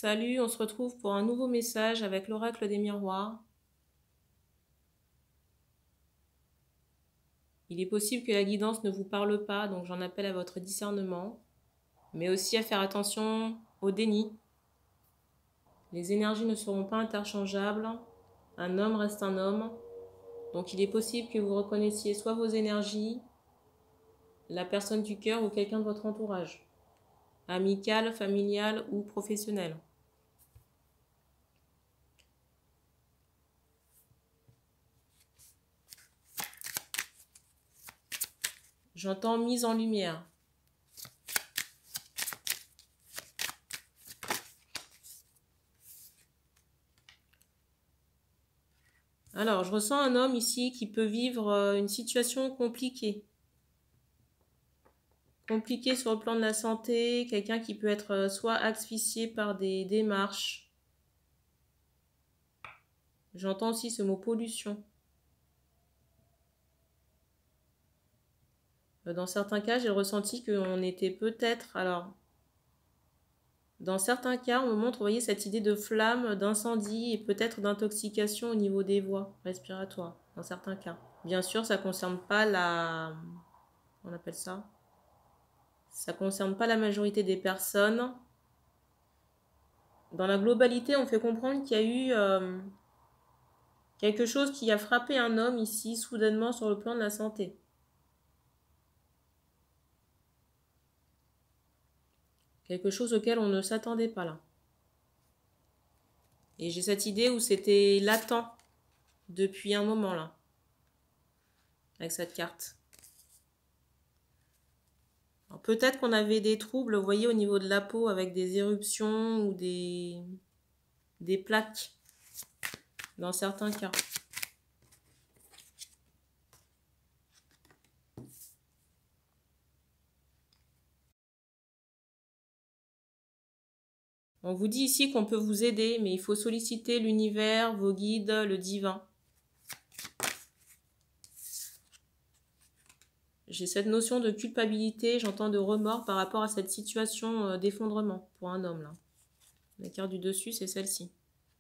Salut, on se retrouve pour un nouveau message avec l'oracle des miroirs. Il est possible que la guidance ne vous parle pas, donc j'en appelle à votre discernement, mais aussi à faire attention au déni. Les énergies ne seront pas interchangeables, un homme reste un homme, donc il est possible que vous reconnaissiez soit vos énergies, la personne du cœur ou quelqu'un de votre entourage, amical, familial ou professionnel. J'entends mise en lumière. Alors, je ressens un homme ici qui peut vivre une situation compliquée. Compliquée sur le plan de la santé, quelqu'un qui peut être soit asphyxié par des démarches. J'entends aussi ce mot pollution. Dans certains cas, j'ai ressenti qu'on était peut-être... Alors, dans certains cas, on me montre, vous voyez, cette idée de flamme, d'incendie et peut-être d'intoxication au niveau des voies respiratoires, dans certains cas. Bien sûr, ça ne concerne pas la... On appelle ça? Ça ne concerne pas la majorité des personnes. Dans la globalité, on fait comprendre qu'il y a eu quelque chose qui a frappé un homme ici, soudainement, sur le plan de la santé. Quelque chose auquel on ne s'attendait pas là. Et j'ai cette idée où c'était latent depuis un moment là, avec cette carte. Peut-être qu'on avait des troubles, vous voyez, au niveau de la peau, avec des éruptions ou des plaques, dans certains cas. On vous dit ici qu'on peut vous aider, mais il faut solliciter l'univers, vos guides, le divin. J'ai cette notion de culpabilité, j'entends de remords par rapport à cette situation d'effondrement pour un homme là. La carte du dessus, c'est celle-ci.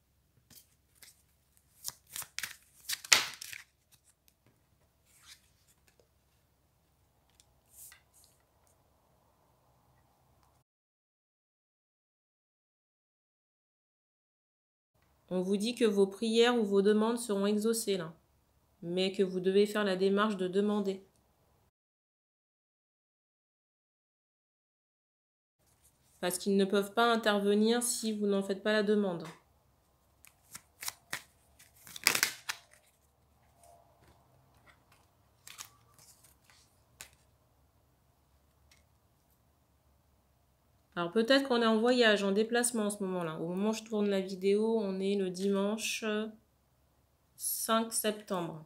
On vous dit que vos prières ou vos demandes seront exaucées là, mais que vous devez faire la démarche de demander. Parce qu'ils ne peuvent pas intervenir si vous n'en faites pas la demande. Alors peut-être qu'on est en voyage, en déplacement en ce moment-là. Au moment où je tourne la vidéo, on est le dimanche 5 septembre.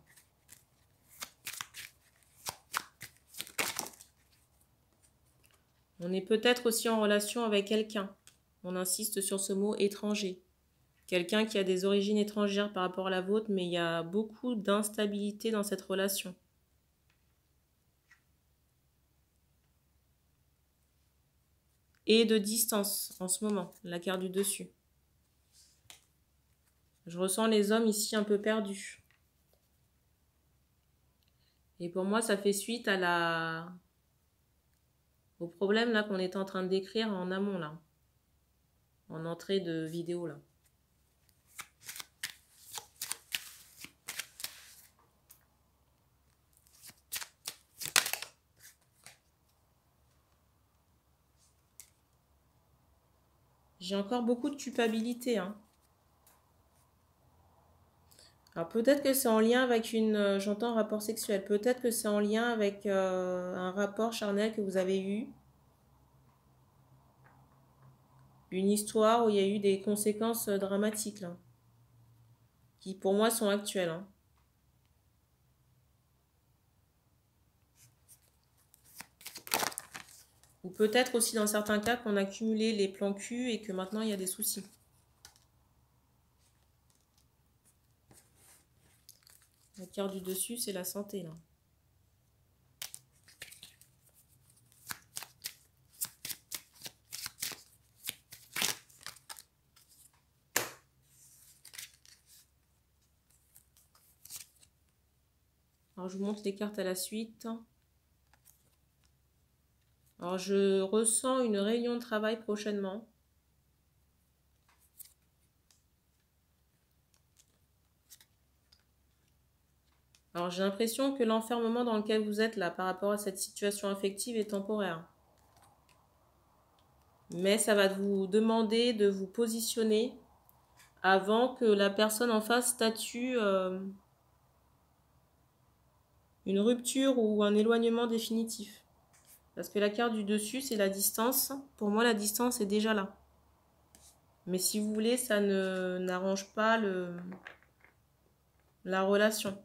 On est peut-être aussi en relation avec quelqu'un. On insiste sur ce mot étranger. Quelqu'un qui a des origines étrangères par rapport à la vôtre, mais il y a beaucoup d'instabilité dans cette relation. Et de distance en ce moment, la carte du dessus. Je ressens les hommes ici un peu perdus. Et pour moi, ça fait suite à au problème là qu'on est en train de décrire en amont là, en entrée de vidéo là. J'ai encore beaucoup de culpabilité, hein. Alors peut-être que c'est en lien avec une... j'entends rapport sexuel. Peut-être que c'est en lien avec un rapport charnel que vous avez eu. Une histoire où il y a eu des conséquences dramatiques, là. Qui pour moi sont actuelles, hein. Ou peut-être aussi dans certains cas qu'on a cumulé les plans cul et que maintenant il y a des soucis. La carte du dessus, c'est la santé, là. Alors, je vous montre les cartes à la suite. Alors, je ressens une réunion de travail prochainement. Alors, j'ai l'impression que l'enfermement dans lequel vous êtes là, par rapport à cette situation affective, est temporaire. Mais ça va vous demander de vous positionner avant que la personne en face statue une rupture ou un éloignement définitif. Parce que la carte du dessus, c'est la distance. Pour moi, la distance est déjà là. Mais si vous voulez, ça n'arrange pas la relation.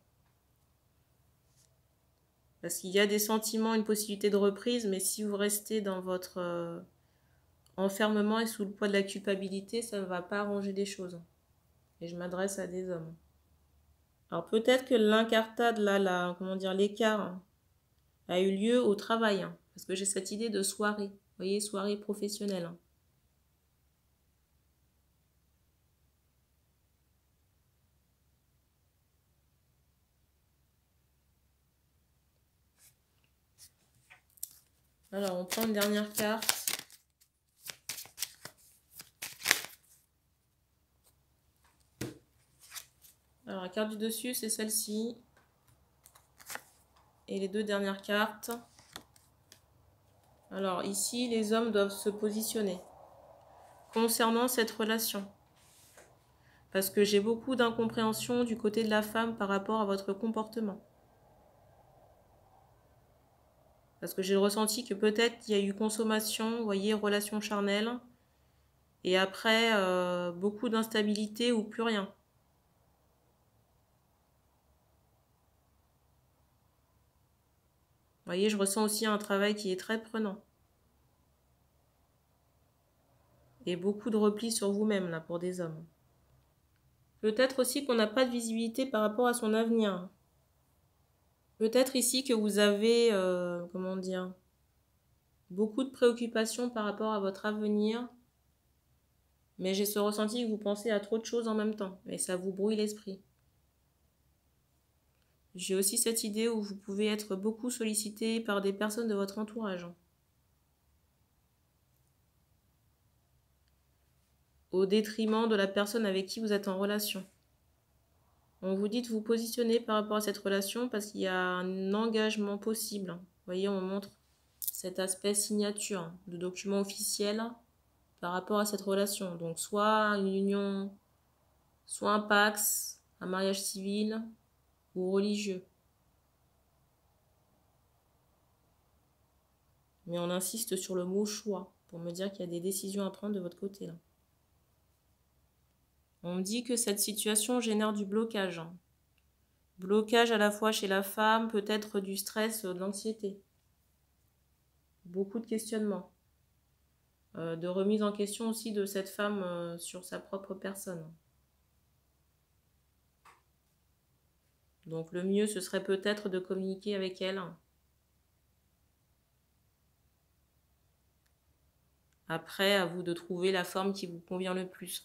Parce qu'il y a des sentiments, une possibilité de reprise, mais si vous restez dans votre enfermement et sous le poids de la culpabilité, ça ne va pas arranger les choses. Et je m'adresse à des hommes. Alors peut-être que l'incartade, là, comment dire, l'écart a eu lieu au travail. Parce que j'ai cette idée de soirée. Vous voyez, soirée professionnelle. Alors, on prend une dernière carte. Alors, la carte du dessus, c'est celle-ci. Et les deux dernières cartes. Alors, ici, les hommes doivent se positionner concernant cette relation. Parce que j'ai beaucoup d'incompréhension du côté de la femme par rapport à votre comportement. Parce que j'ai ressenti que peut-être il y a eu consommation, vous voyez, relation charnelle. Et après, beaucoup d'instabilité ou plus rien. Vous voyez, je ressens aussi un travail qui est très prenant. Et beaucoup de repli sur vous-même, là, pour des hommes. Peut-être aussi qu'on n'a pas de visibilité par rapport à son avenir. Peut-être ici que vous avez, comment dire, beaucoup de préoccupations par rapport à votre avenir. Mais j'ai ce ressenti que vous pensez à trop de choses en même temps. Et ça vous brouille l'esprit. J'ai aussi cette idée où vous pouvez être beaucoup sollicité par des personnes de votre entourage. Au détriment de la personne avec qui vous êtes en relation. On vous dit de vous positionner par rapport à cette relation parce qu'il y a un engagement possible. Vous voyez, on montre cet aspect signature de document officiel par rapport à cette relation. Donc soit une union, soit un pax, un mariage civil ou religieux. Mais on insiste sur le mot choix pour me dire qu'il y a des décisions à prendre de votre côté là. On me dit que cette situation génère du blocage. Blocage à la fois chez la femme, peut-être du stress, de l'anxiété. Beaucoup de questionnements. De remise en question aussi de cette femme sur sa propre personne. Donc le mieux, ce serait peut-être de communiquer avec elle. Après, à vous de trouver la forme qui vous convient le plus.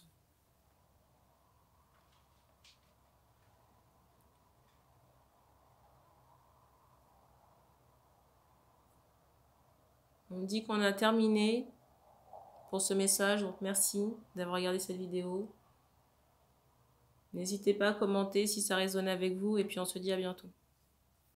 On me dit qu'on a terminé pour ce message, donc merci d'avoir regardé cette vidéo. N'hésitez pas à commenter si ça résonne avec vous et puis on se dit à bientôt.